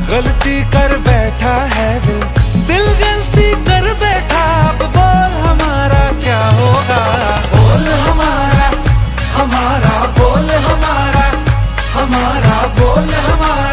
गलती कर बैठा है दिल, दिल गलती कर बैठा। अब बोल हमारा क्या होगा, बोल हमारा, हमारा बोल हमारा, हमारा बोल हमारा।